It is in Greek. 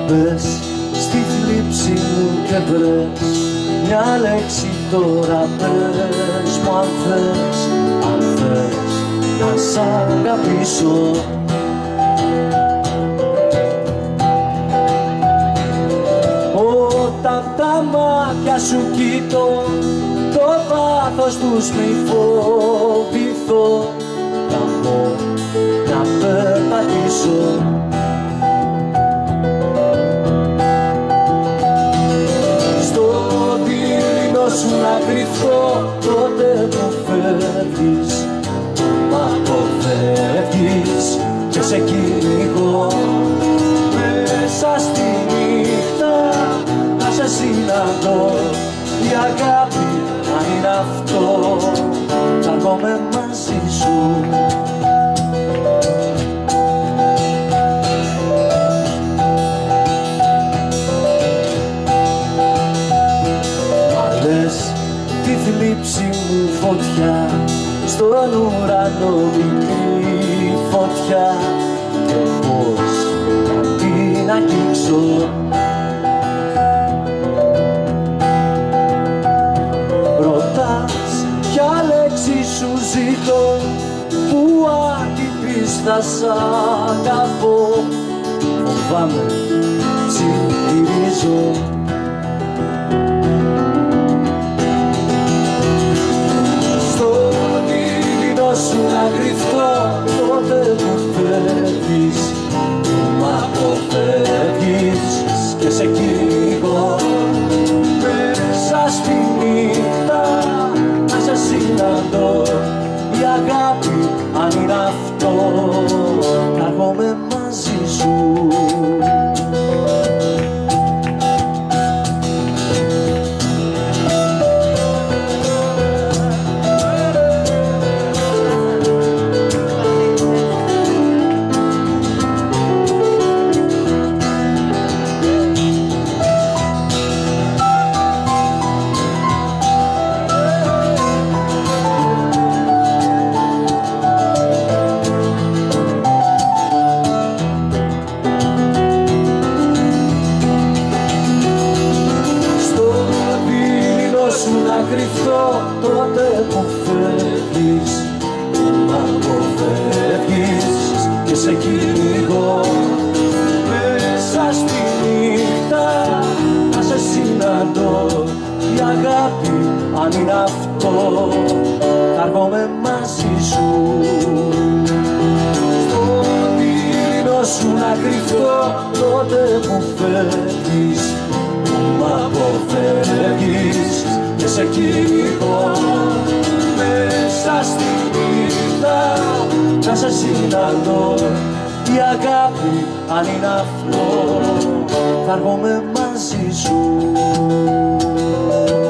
μπες στη θλίψη μου και βρες μια λέξη τώρα, πες μου αν θες να σ' αγαπήσω. Όταν τα μάτια σου κοίτω, το βάθος τους μη φοβηθώ, θα πω να περπατήσω. Σου να κρυφτώ, τότε που φεύγεις, μ' αποφεύγεις και σε κυνηγώ. Μέσα στη νύχτα να σε συναντώ, η αγάπη αν είναι αυτό, θα έρχομαι μαζί σου. Τη θλίψη μου φωτιά, στον ουρανό μικρή φωτιά, και πώς να την αγγίξω. Ρωτάς ποια λέξη σου ζητώ, που αν την πεις θα σ' αγαπώ. Φοβάμαι, ψιθυρίζω. Σου να κρυφτώ, τότε που φεύγεις, μ' αποφεύγεις και σε κυνηγώ. Μέσα στη νύχτα να σε συναντώ, η αγάπη αν είναι αυτό, θα έρχομαι μαζί σου. Κρυφτώ, τότε που φεύγεις, μ' αποφεύγεις και σε κυνηγώ. Μέσα στη νύχτα να σε συναντώ, η αγάπη αν είναι αυτό, θα έρχομαι μαζί σου. Στο όνειρο σου να κρυφτώ, τότε που φεύγεις, μ' αποφεύγεις και σε κυνηγώ. Μέσα στη νύχτα να σε συναντώ, η αγάπη αν είναι αυτό, θα έρχομαι μαζί σου.